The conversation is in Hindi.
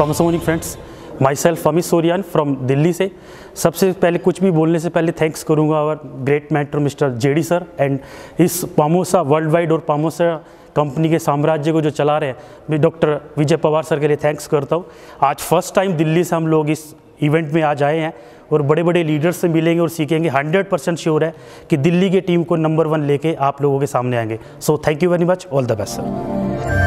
अस्सलाम वालेकुम friends, myself Amit Soriyan from Delhi से। सबसे पहले कुछ भी बोलने से पहले थैंक्स करूंगा our great mentor mister JD sir and इस पामोसा वर्ल्ड वाइड और पामोसा कंपनी के साम्राज्य को जो चला रहे हैं, मैं डॉक्टर विजय पवार सर के लिए थैंक्स करता हूँ। आज फर्स्ट टाइम दिल्ली से हम लोग इस इवेंट में आज आए हैं और बड़े बड़े लीडर्स से मिलेंगे और सीखेंगे। 100% श्योर है कि दिल्ली की टीम को नंबर 1 लेके आप लोगों के सामने आएंगे। So thank you very much, all the best sir.